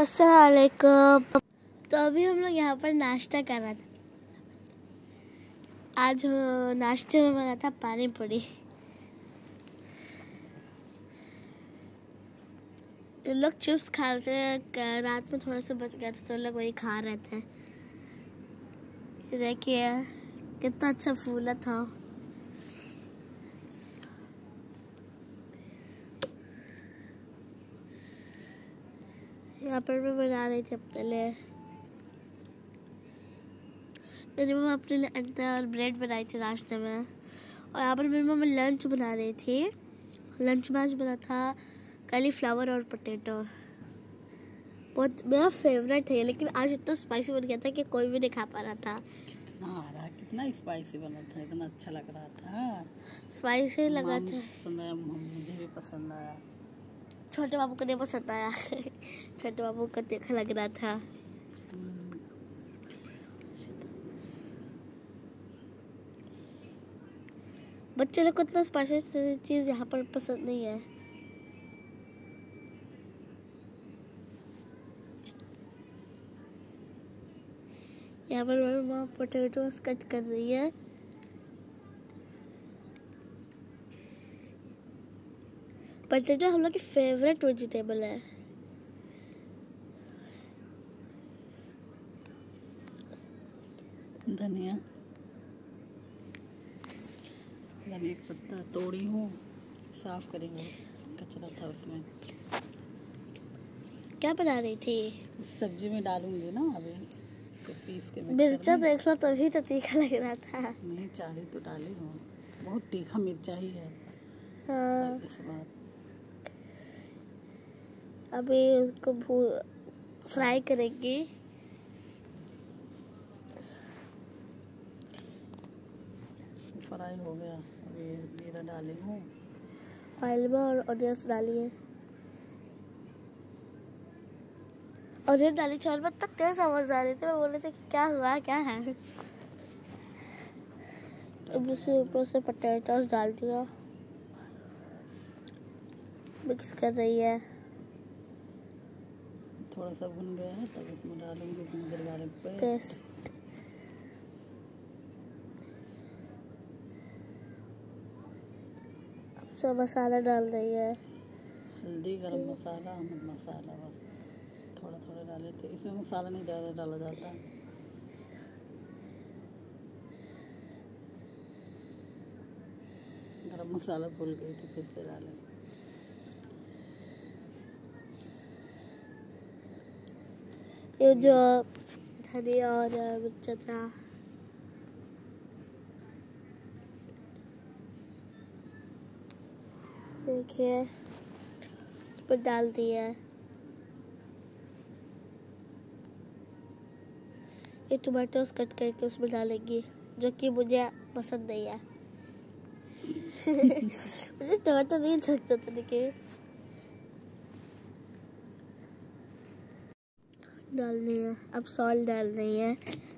अस्सलाम वालेकुम। तो अभी हम लोग यहाँ पर नाश्ता कर रहे थे। आज नाश्ते में बना था पानी पूरी। लोग चिप्स खा रहे थे, रात में थोड़ा सा बच गया था तो लोग वही खा रहे थे। देखिए कितना अच्छा फूला था। यहाँ पर मैं बना रही थी अपने लिए। मेरी मम्मा अपने लिए अंडा और ब्रेड बनाई थी नाश्ते में। और यहाँ पर मेरी मम्मा लंच बना रही थी। लंच में आज बना था कॉलीफ्लावर और पोटैटो। बहुत मेरा फेवरेट है, लेकिन आज इतना स्पाइसी बन गया था कि कोई भी नहीं खा पा रहा था। कितना स्पाइसी बना था, इतना अच्छा लग रहा था। स्पाइसी लगा था। पसंद आया, मुझे भी पसंद आया। छोटे बाबू को नहीं पसंद आया। छोटे बाबू को देखा लग रहा था। बच्चे लोग को इतना स्पाइसी चीज यहाँ पर पसंद नहीं है। यहाँ पर मेरी माँ पोटैटोस कट कर रही है। पोटैटो हम लोग की फेवरेट वेजिटेबल है। धनिया का पत्ता तोड़ी हूँ, साफ करेंगे, कचरा था उसमें। क्या बना रही थी? सब्जी में डालूंगी ना अभी, इसको पीस के मिर्चा देख लो तभी तो तीखा लग रहा था। नहीं, चाली तो डाली हूँ, बहुत तीखा मिर्चा ही है। हाँ। इस बार अभी उसको फ्राई करेंगे। फ्राई हो गया, अभी जीरा डाली हूँ ऑयल में और ऑनियंस डालिए। ऑनियन डाली चावल में तक तेज आवाज आ रही थी। मैं बोल रही थी कि क्या हुआ, क्या है। अब उसके ऊपर से पोटैटोस डाल दिया, मिक्स कर रही है। थोड़ा सा भुन गया है तब इसमें डालूंगी जिंजर गार्लिक पेस्ट। अब सब मसाला डाल रही है। हल्दी, गरम मसाला, अमद मसाला, बस थोड़ा थोड़ा डाले थे। इसमें मसाला नहीं ज़्यादा डाला जाता। गरम मसाला भूल गई थी, फिर से डालें। ये जो धनिया और मिर्चा था, देखिए उस पर डाल दिया। ये टमाटोस कट करके उसमें डालेंगी, जो कि मुझे पसंद नहीं है। मुझे टमाटर नहीं अच्छा था, लेकिन डालनी है। अब सॉल्ट डालनी है।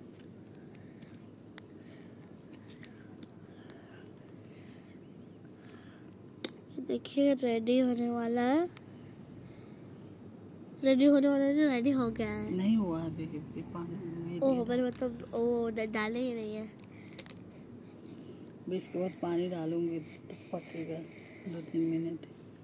देखिए रेडी होने वाला है। रेडी होने वाला है, रेडी हो गया है। नहीं हुआ अभी, पानी। ओह, मेरे मतलब वो डाले ही नहीं है। इसके बाद पानी डालूंगी तो पकेगा 2-3 मिनट।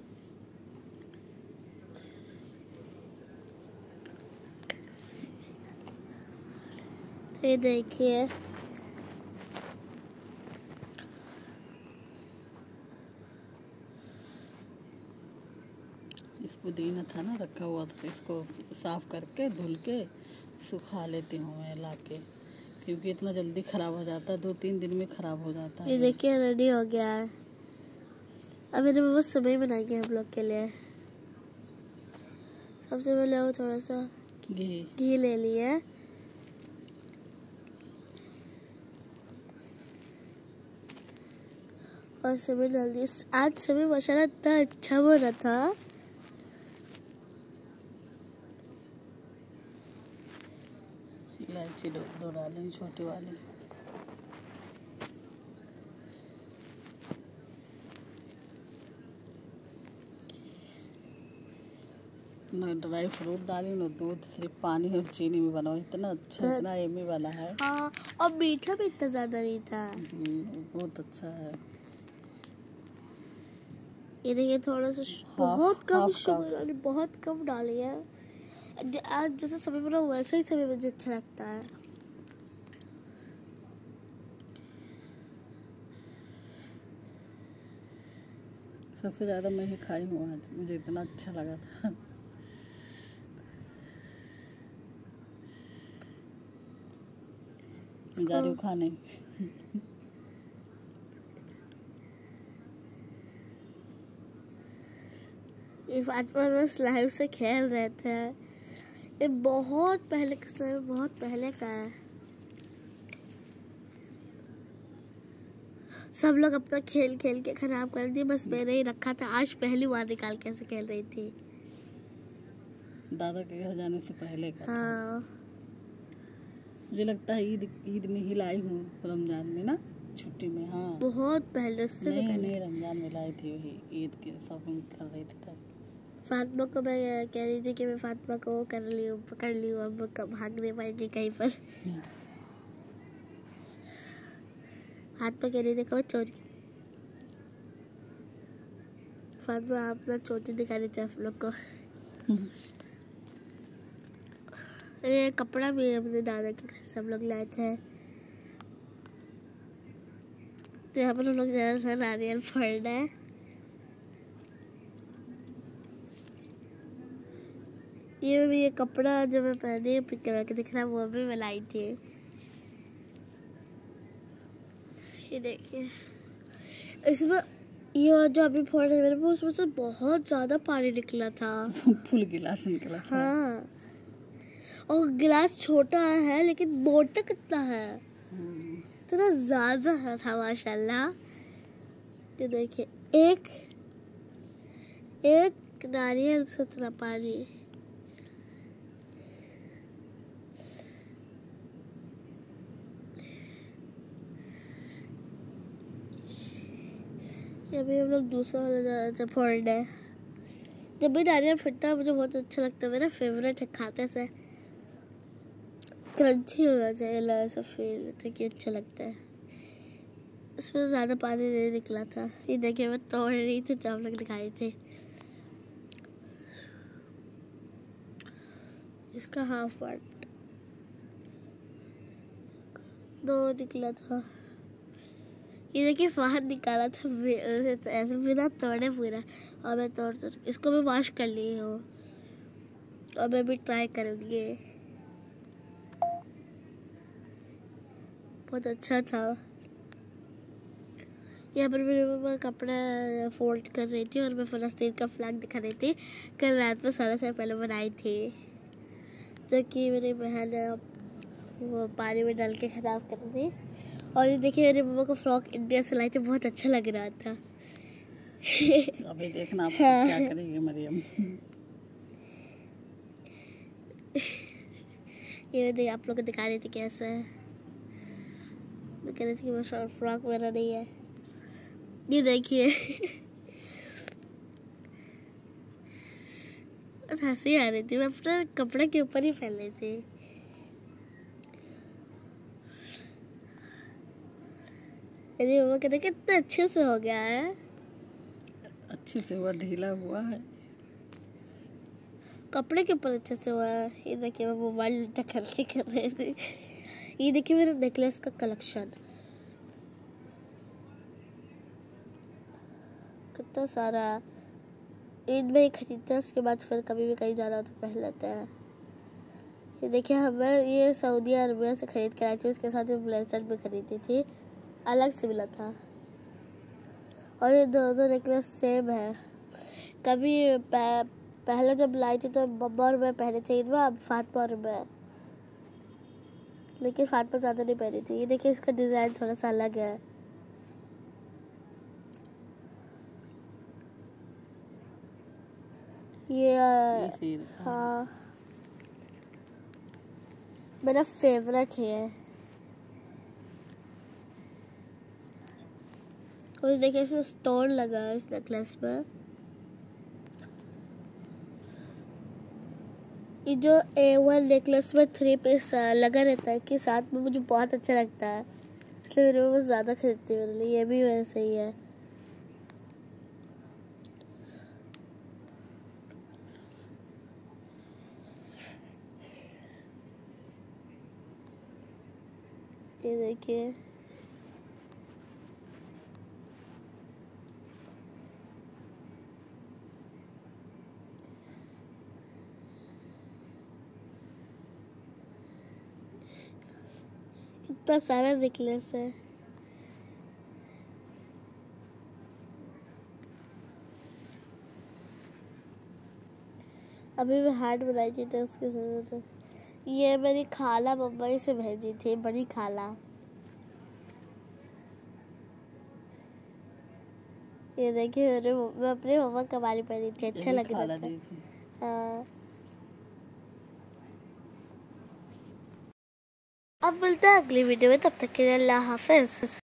ये देखिए इस पुदीना था ना रखा हुआ था, इसको साफ करके धुल के सुखा लेती हूँ मैं ला के, क्योंकि इतना जल्दी ख़राब हो जाता है, 2-3 दिन में ख़राब हो जाता है। ये देखिए रेडी हो गया है। अब मेरे मम्मा सेवई बनाएंगे हम लोग के लिए। सबसे पहले वो थोड़ा सा घी ले लिया, और सेवई डाल दी। आज सेवई माशाल्लाह इतना अच्छा बना था। इलायची दो डालें, छोटी वाली। ना ड्राई फ्रूट डाली ना दूध, सिर्फ पानी और चीनी में बना, इतना अच्छा इतना एमी वाला है। हाँ, और मीठा भी इतना ज्यादा नहीं था। बहुत अच्छा है। ये देखिए थोड़ा सा बहुत कम शुगर और बहुत कम डाली है। आज जैसे समय बना वैसा ही समय मुझे अच्छा लगता है। सबसे ज़्यादा मैं ही खाई हूँ आज, मुझे इतना अच्छा लगा था। मैं जा रही हूँ खाने। ये फातिमा बस लाइव से खेल रहे थे। ये बहुत पहले का स्लाइम, बहुत पहले का है। सब लोग अब तक खेल खेल के खराब कर दिए, बस मैंने ही रखा था। आज पहली बार निकाल के ऐसे खेल रही थी। दादा के घर जाने से पहले का था। हाँ, मुझे लगता है ईद में ही लाई हूँ, रमजान में ना, छुट्टी में। हाँ, बहुत पहले से नहीं रमजान में लाई थी, वही ईद की शॉपिंग कर रही थी तब। फातिमा को मैं कह रही थी कि मैं फातिमा को वो कर ली हूँ, पकड़ ली हूँ, अब कब भाग नहीं पाएगी कहीं पर। फातिमा कह रही थी कब चोरी। फातिमा आप ना चोटी दिखा रही थी आप लोग को। ये कपड़ा भी अपने दादा के घर सब लोग लाए थे। तो यहाँ पर हम लोग ज़्यादा सा नारियल फोड़ रहे हैं। ये कपड़ा जो मैं पहने पिक कलर के दिख रहा है, वो भी मैं लाई थी। ये देखिए, इसमें ये जो अभी फोड़ रहे मेरे उसमें से बहुत ज्यादा पानी निकला था। फुल गिलास निकला था। हाँ, और गिलास छोटा है लेकिन मोटा कितना है, इतना ज्यादा है था माशाल्लाह। ये देखिए, एक नारियल से इतना पानी। अभी हम लोग दूसरा वाला जा रहे थे फोड़ने। जब भी नारियल फटता है मुझे बहुत अच्छा लगता है, मेरा फेवरेट है। खाते से क्रंची होना चाहिए, ऐसा फील होता है कि अच्छा लगता है। इसमें ज़्यादा पानी नहीं निकला था। ये देखिए मैं तोड़ रही थी तो हम लोग दिखाई थे। इसका हाफ पार्ट दो निकला था। ये देखिए बाहर निकाला था ऐसे बिना तोड़े पूरा। और मैं तोड़ इसको मैं वॉश कर ली हूँ और मैं भी ट्राई करूँगी। बहुत अच्छा था। यहाँ पर मेरी मम्मा कपड़ा फोल्ड कर रही थी और मैं फलस्तीन का फ्लैग दिखा रही थी। कल रात में सारा से पहले बनाई थी, जो कि मेरी बहन वो पानी में डाल के खराब कर दी। और ये देखिए मेरी मम्मा को फ्रॉक इंडिया से लाई थी, बहुत अच्छा लग रहा था। अभी देखना आप क्या करेगी मरियम। ये देखिए आप लोग को दिखा रही थी कैसे है। मैं कह रही थी कि वो फ्रॉक मेरा नहीं है। ये देखिए हंसी आ रही थी, मैं अपना कपड़ा के ऊपर ही फैल रही थी। मेरी मम्मा कहते कितना अच्छे से हो गया है। अच्छे से हुआ, ढीला हुआ है, कपड़े के ऊपर अच्छे से हुआ है। ये देखिए मैं मोबाइल टक्कर के कर रही थी। ये देखिए मेरे नेकलेस का कलेक्शन कितना सारा। ईद में ही खरीदते हैं, उसके बाद फिर कभी भी कहीं जाना हो तो पहन लेते हैं। ये देखिए हमें ये सऊदी अरबिया से खरीद कर आई थी, उसके साथ ब्रेसलेट भी खरीदी थी, अलग से मिला था। और ये दोनों नेकलेस सेम है। कभी पहले जब लाई थी तो मम्मा और मैं पहने थे ईद में, अब फातिमा और मैं, लेकिन फातिमा ज़्यादा नहीं पहनी थी। ये देखिए इसका डिज़ाइन थोड़ा सा अलग है। ये हाँ मेरा फेवरेट है। और देखिए इसमें स्टोन लगा है इस नेकलेस में। ये जो A1 नेकलेस में 3 पीस लगा रहता है कि साथ में मुझे बहुत अच्छा लगता है, इसलिए मेरे वो ज़्यादा खरीदती हूँ मेरे लिए। ये भी वैसे ही है। ये देखिए, कितना सारा नेकलेस है। अभी मैं हार्ट बनाई थी तो उसकी जरूरत है। ये मेरी खाला मुंबई से भेजी थी, बड़ी खाला। ये देखिए, मैं अपने मम्मा का बारी पहनी थी, अच्छा लग रहा था। हाँ। अब मिलते हैं अगली वीडियो में, तब तक के लिए अल्लाह हाफिज।